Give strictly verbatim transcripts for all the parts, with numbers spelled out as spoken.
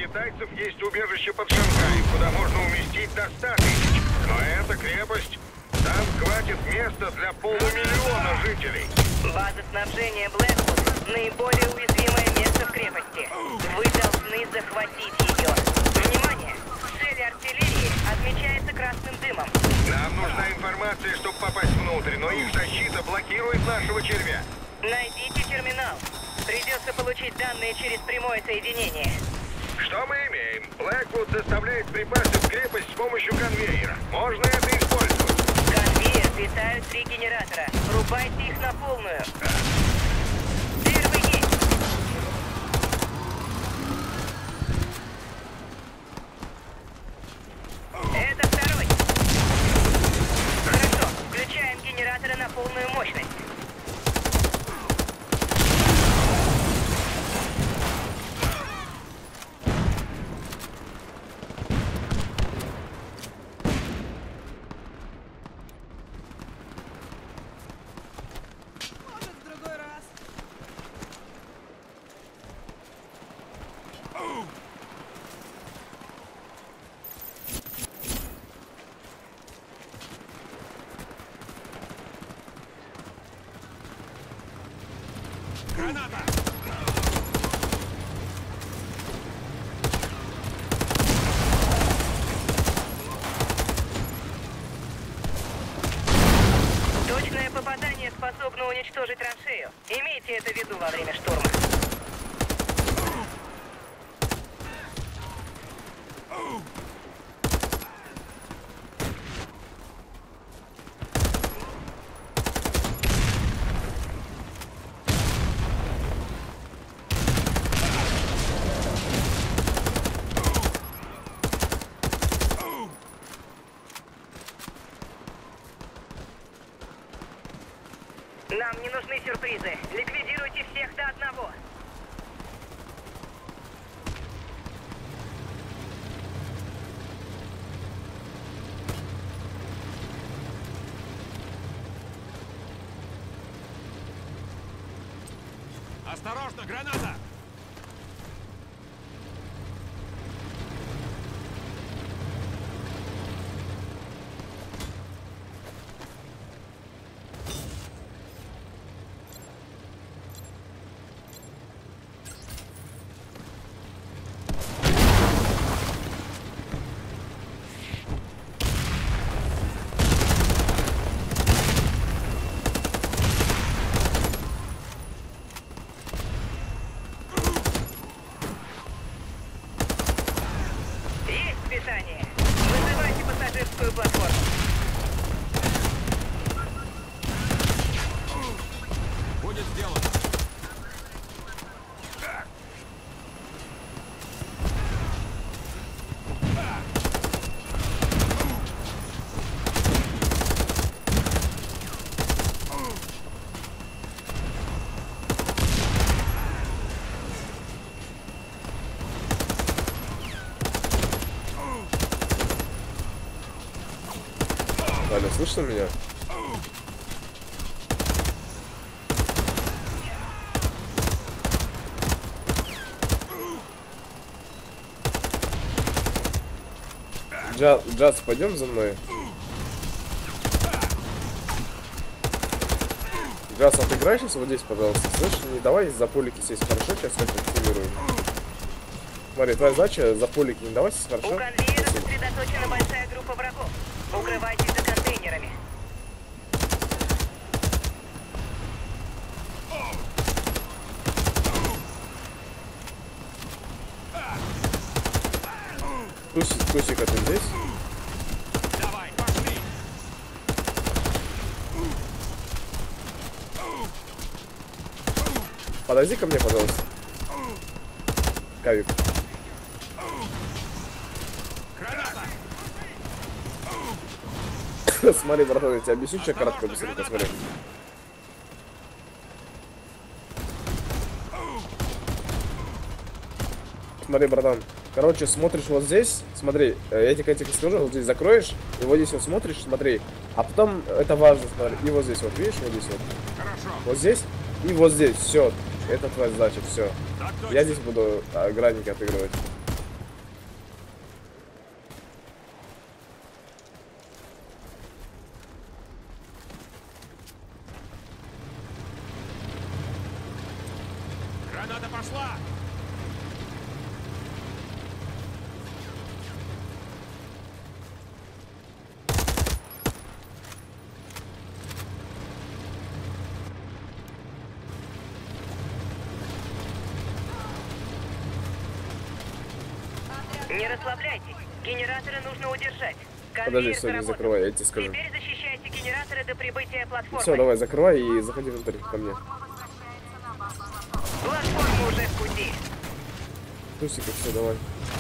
китайцев есть убежище под Шанхаем, куда можно уместить до ста тысяч. Но эта крепость, там хватит места для полумиллиона жителей. База снабжения Блэквуд — наиболее уязвимое место в крепости. Вы должны захватить ее. Внимание! Цель артиллерии отмечается красным дымом. Нам нужна информация, чтобы попасть внутрь, но их защита блокирует нашего червя. Найдите терминал. Придется получить данные через прямое соединение. Что мы имеем? Блэквуд доставляет припасы в крепость с помощью конвейера. Можно это использовать? Конвейер питают три генератора. Врубайте их на полную. Первый есть. Это второй. Хорошо. Включаем генераторы на полную мощность. Граната! Точное попадание способно уничтожить траншею. Имейте это в виду во время штурма. Нам не нужны сюрпризы. Ликвидируйте всех до одного. Осторожно, граната! Питание. Вызывайте пассажирскую платформу. Будет сделано. Аля, слышно меня? Джаз, Джаз, пойдем за мной. Джаз, отыграй сейчас вот здесь, пожалуйста. Слышь, не давай за полики сесть, хорошо? Сейчас как активируем. Смотри, твоя задача за полики не давай сесть, хорошо? У конвейера сосредоточена большая группа врагов. Укрывайтесь за контейнерами. Тусик, Тусик, а ты здесь? Давай, пошли! Подойди ко мне, пожалуйста. Кавик. Граната! Смотри, братан, я тебе объясню, что кратко быстренько, смотри. Смотри, братан. Короче, смотришь вот здесь, смотри, я тебе этих скажу, вот здесь закроешь, и вот здесь вот смотришь, смотри, а потом, это важно, смотри, и вот здесь вот, видишь, вот здесь вот. Хорошо. Вот здесь и вот здесь, все, это твоя задача, все. Так точно. Я здесь буду а, граники отыгрывать. Пошла! Не расслабляйтесь. Генераторы нужно удержать. Подожди, Конвейер стой, не заработал. закрывай, я тебе скажу. Теперь защищайте генераторы до прибытия платформы. Все, давай, закрывай и заходи внутрь ко мне. Платформа уже в пути. Тусика, все, давай.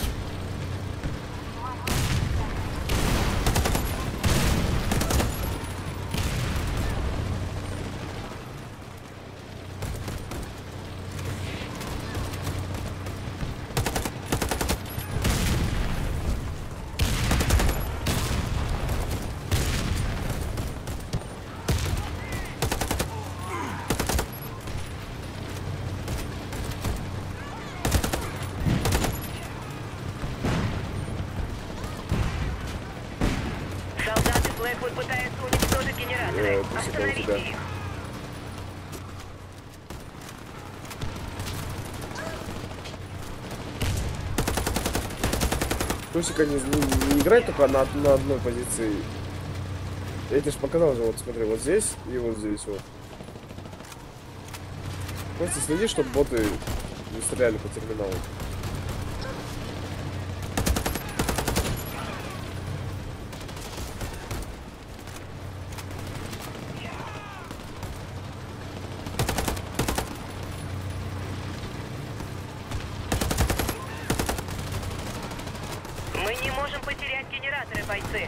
Солдаты Блэквуд пытаются уничтожить генераторы. Э, пусть это у Остановите тебя. их. Тусика не, не, не играет только на, на одной позиции. Я тебе же показал же, вот смотри, вот здесь и вот здесь вот. Просто следи, чтобы боты не стреляли по терминалу. Мы не можем потерять генераторы, бойцы.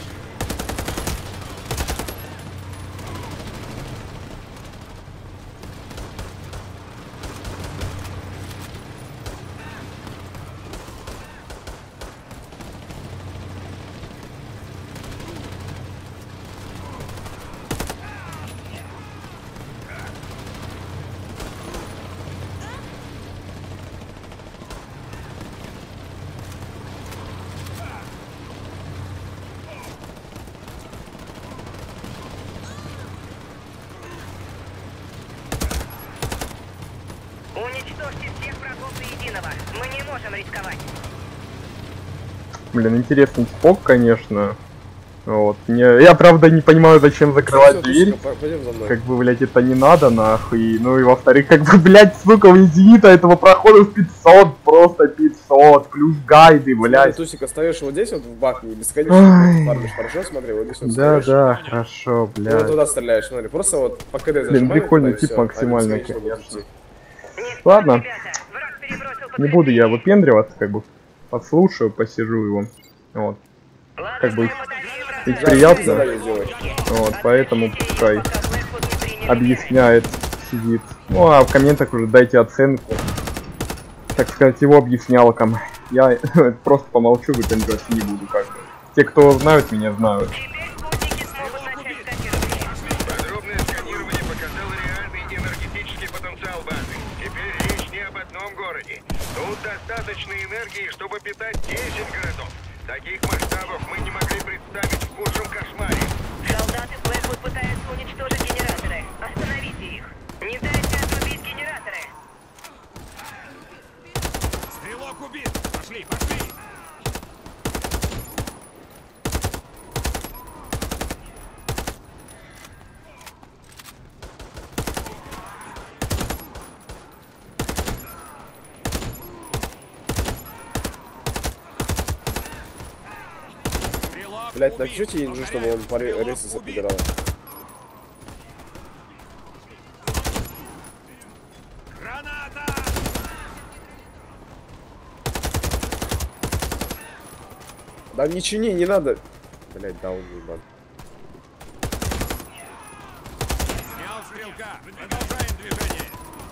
Уничтожьте всех врагов до единого. Мы не можем рисковать. Блин, интересный спок, конечно. Вот. Не, я правда не понимаю, зачем закрывать Всё, дверь. Тусика, пойдем за мной. Как бы, блядь, это не надо, нахуй. Ну и во-вторых, как бы, блядь, сука, у зенита этого прохода в пятьсот, просто пятьсот, плюс гайды, Смотри, блядь. Тусик, остаешься вот здесь вот в бахне и бесконечно фармишь, хорошо? Смотри, вот здесь вот Да, стоишь. да, хорошо, И вот блядь. туда стреляешь, смотри, просто вот по КД зажимаешь. Блин, прикольный туда и тип всё, максимально, они бесконечно будут конечно. идти. Не Ладно. спорь, ребята. Враг перебросил Не буду я подкрепление. выпендриваться, как бы, подслушаю, посижу его. Вот. Ладно, как бы ставим батареи в и разрыв. приятно. Задание сделай. Вот, поэтому пускай Пока Блэквуд не приняли объясняет, сидит. Ну, а в комментах уже дайте оценку. Так сказать, его объяснялкам. Я просто помолчу, выпендриваться не буду, как бы. Те, кто знают меня, знают. меры. Теперь спутники смогут начать сканирование. Подробное сканирование показало реальный энергетический потенциал базы. Теперь речь не об одном городе. Тут достаточно энергии, чтобы питать десять городов. Таких масштабов мы не могли представить в худшем кошмаре. Солдаты Блэквуд пытаются уничтожить генераторы. Остановите их. Не дайте отрубить генераторы. Стрелок убит! Пошли, пошли! Стрелок Блять, убит! напишите Инжу, чтобы он по ре- рейсы собирал. Граната! Да не чини, не надо. Блять, даун ебан. Снял стрелка! Продолжаем движение!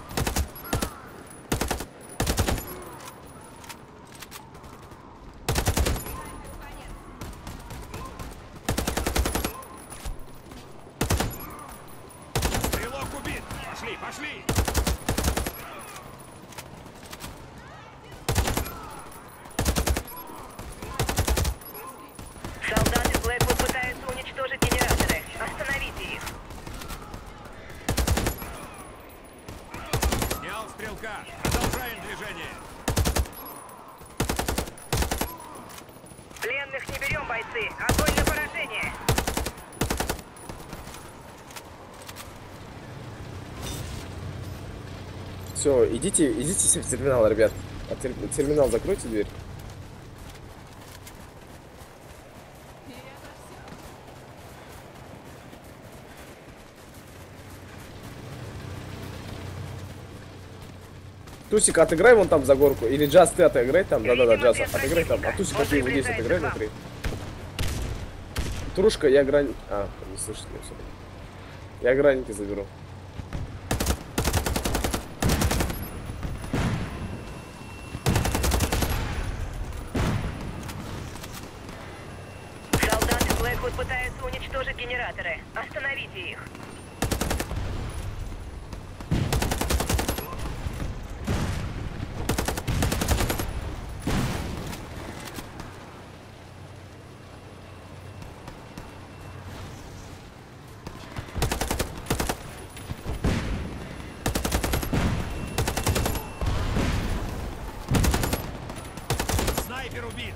Стрелок убит! Пошли, пошли! Солдаты Блэквуд пытаются уничтожить генераторы. Остановите их. Продолжаем движение. Пленных не берем, бойцы. Огонь на поражение. Все, идите, идите в терминал, ребят. А тер- терминал, закройте дверь. Тусик, отыграй вон там за горку. Или Джаз, ты отыграй там. Да-да-да, Джаз, отыграй там. А Тусик, ты вот здесь отыграй внутри. Трушка, я грань... А, не слышите, все. Я граники заберу. Солдаты Блэквуд пытаются уничтожить генераторы. Остановите их. Снайпер убит.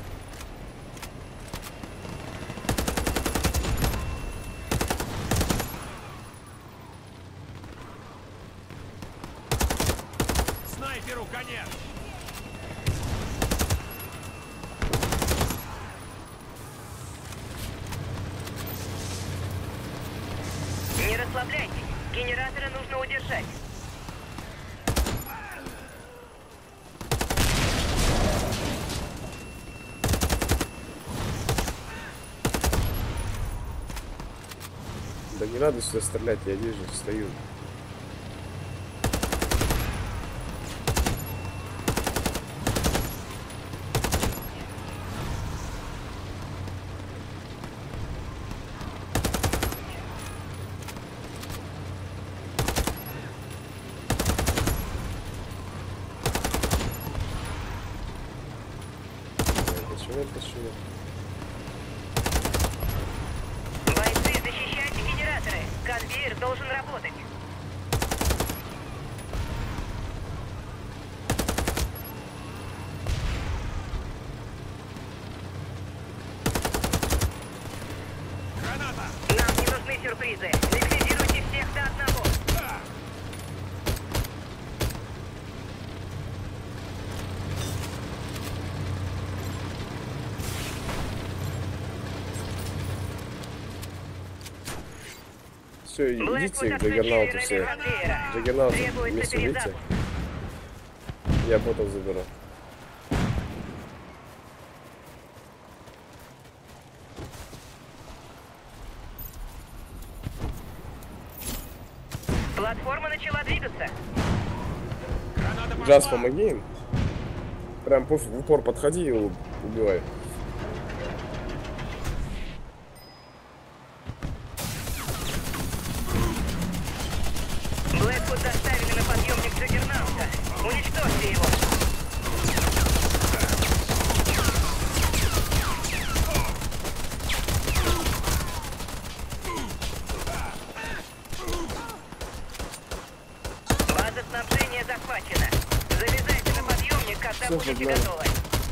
Снайперу конец. Не расслабляйтесь. Генераторы нужно удержать. Да не надо сюда стрелять, я вижу, стою. Почему, почему? Бойцы, защищайте генераторы. Конвейер должен работать. Граната. Нам не нужны сюрпризы. Ликвидируйте всех до одного. Все, идите Блэквуд к отключили Джаггернауту реле все. конвейера. Джаггернаут Требуется вместе видите. перезапуск. Я ботов заберу. Платформа начала двигаться. Граната пошла. Джаз, помоги им. Прям в в упор подходи и у- убивай. Блэквуд доставили на подъемник Джаггернаута. Уничтожьте его. База снабжения захвачена. Залезайте на подъемник, когда Всё, будете погнали. готовы.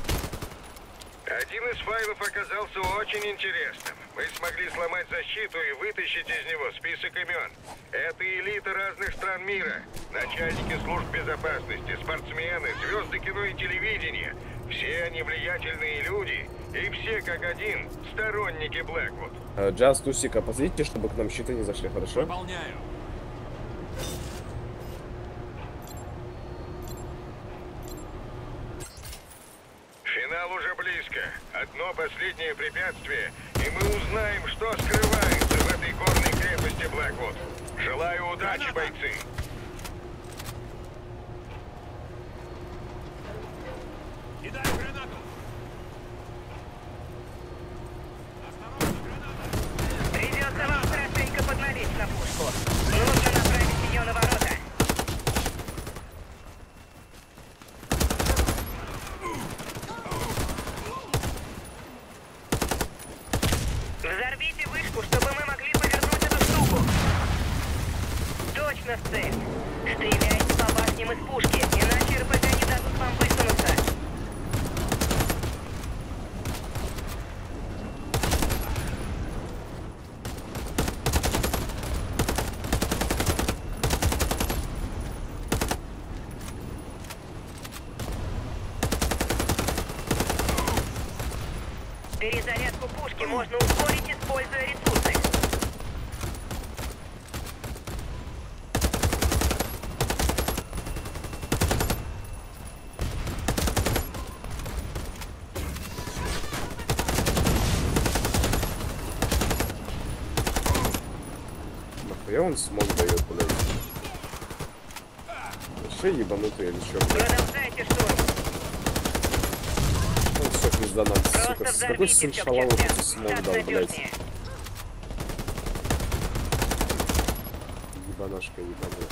Один из файлов оказался очень интересным. Мы смогли сломать защиту и вытащить из него список имен. Это элита разных стран мира. Начальники служб безопасности, спортсмены, звезды кино и телевидения. Все они влиятельные люди. И все как один сторонники Блэквуд. Э, Джаз, Тусик, опозрите, чтобы к нам щиты не зашли, хорошо? Выполняю. Финал уже близко. Одно последнее препятствие, и мы узнаем, что скрывается в этой горной крепости Блэквуд. Желаю удачи, бойцы! Кидаю гранату. Осторожно, граната. Придется вам хорошенько подналить на пушку. Нужно направить ее на ворота. Взорвите вышку, чтобы мы могли повернуть эту штуку. Точно в цель. Перезарядку пушки можно ускорить, используя ресурсы. Нахуя он смог дает, блядь? Вообще ебанутый или что? Продолжайте штурм. Ну все, пизда нам, сука. Просто С какой сын взорвите шалаву всё к ты смог чертям. дал, Так блядь? надежнее. Ебанашка, ебаная.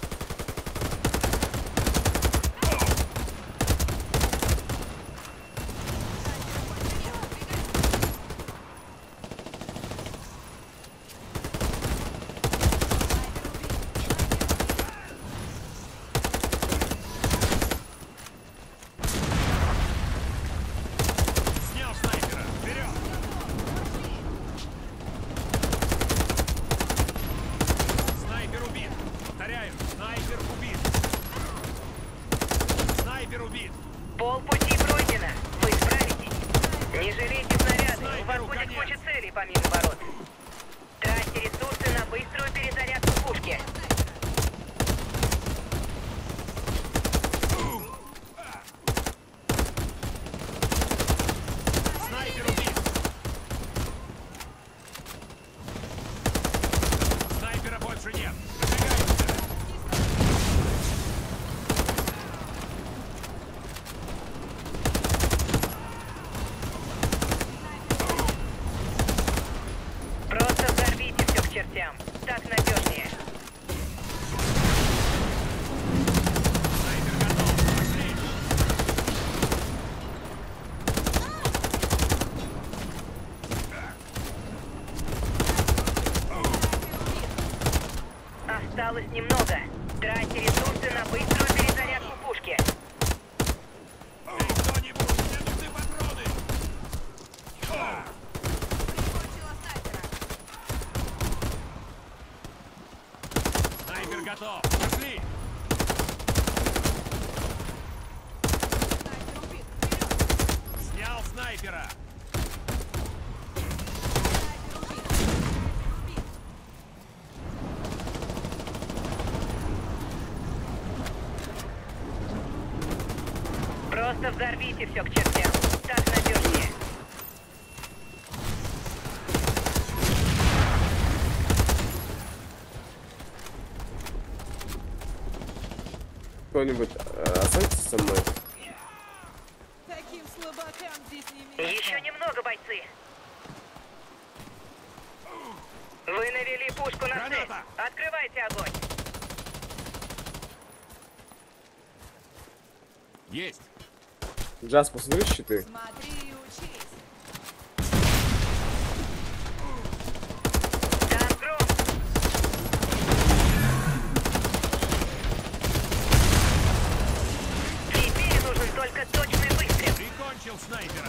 Снял снайпера. Вперед! Снайпер убит. Повторяю, снайпер убит. Снайпер убит. Полпути пройдено. Вы справитесь. Не жалейте снаряды. У вас Снайперу будет конец. куча целей помимо ворот. Тратьте ресурсы на быструю перезарядку пушки. Снайпер убит. Снайпера больше нет. Выдвигаемся. Просто взорвите все к чертям. Так надежнее. Снайпер готов. Пошли. Осталось немного. Тратьте ресурсы на быструю перезарядку пушки. Эй, кто-нибудь, мне нужны патроны. Снайпер готов. Пошли. Снял снайпера. Просто взорвите все к чертям. Так надежнее. Кто-нибудь э, останется со мной? Таким слабакам здесь не место. Еще немного, бойцы. Вы навели пушку на цель. Граната! Открывайте огонь. Есть. Джаз, посмотри щиты. Смотри и учись. Там гром. Теперь нужен только точный выстрел. Прикончил снайпера.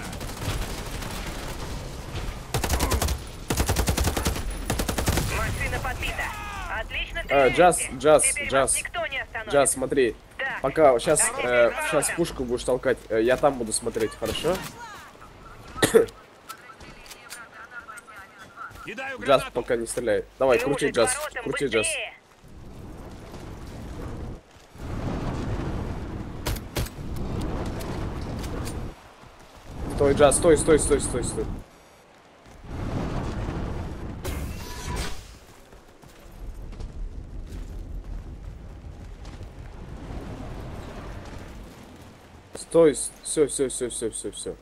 Машина подбита. Отлично А, стреляете. Джаз, Джаз, Теперь Джаз. вас никто не остановит. Джаз, смотри. Так. Пока сейчас, А теперь э, воротам. сейчас пушку будешь толкать, э, я там буду смотреть, хорошо? Кидаю Джаз гранату. пока не стреляй. Давай, крути Слушай, к Джаз, воротам, крути Джаз. быстрее. Стой, Джаз, стой, стой, стой, стой, стой. Стой, все, все, все, все, все, все.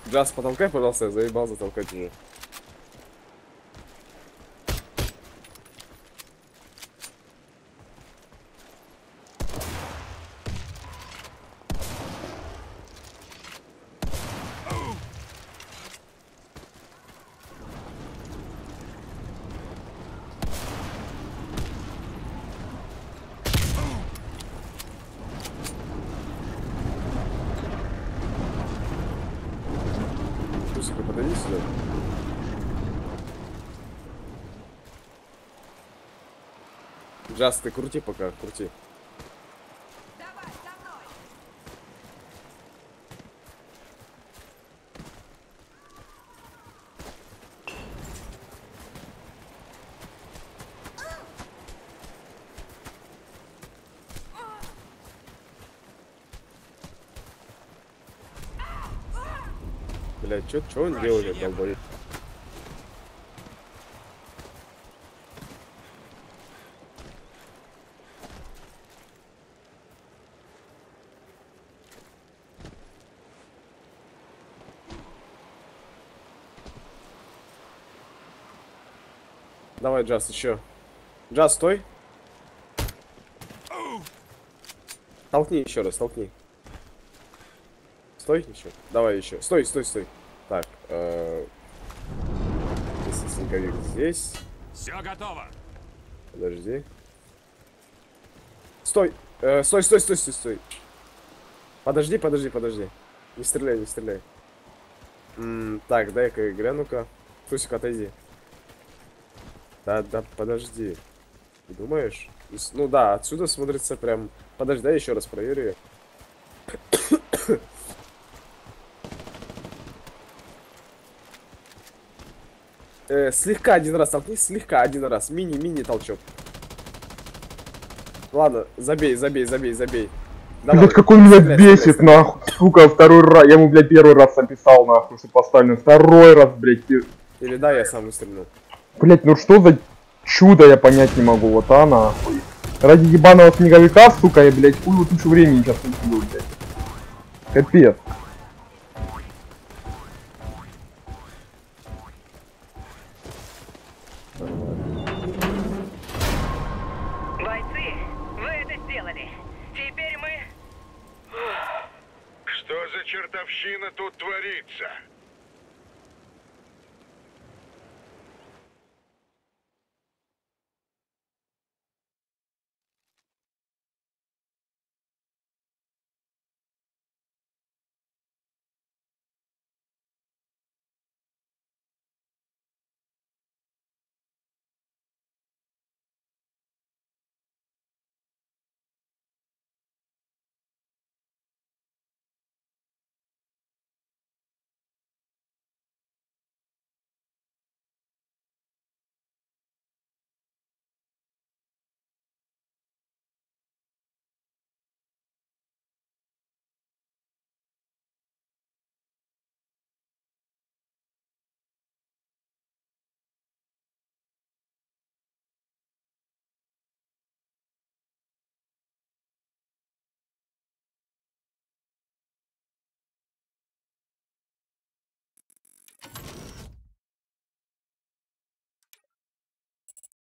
Джаз, потолкай, пожалуйста, я заебал затолкать его. Пусика, подойди сюда. Джаз, ты крути пока, крути. Давай, за мной! Блядь, чё, чё он делает, долбоёб? Давай, Джаз, еще. Джаз, стой. Толкни еще раз, толкни. Стой еще. Давай еще. Стой, стой, стой. Так. Э здесь снеговик здесь. Все готово. Подожди. Стой. Э, стой, стой, стой, стой, стой. Подожди, подожди, подожди. Не стреляй, не стреляй. М-м, так, дай-ка гляну-ка. Тусик, отойди. Да, да, подожди. Думаешь? Ну да, отсюда смотрится прям... Подожди, дай еще раз проверю ее. э, слегка один раз толкни, слегка один раз. Мини-мини толчок. Ладно, забей, забей, забей, забей. Давай. Блять, как он меня Стреляй, бесит, стреляй, нахуй. Сука, второй раз. Я ему, блядь, первый раз написал, нахуй, что поставлю. Второй раз, блядь. стреляй. Или да, я сам выстрелил. Блять, ну что за чудо, я понять не могу. Вот а, нахуй. Ради ебаного снеговика, сука, я, блядь, хуй вот лучше времени сейчас убью, блядь. Капец. Бойцы, вы это сделали. Теперь мы... Что за чертовщина тут творится?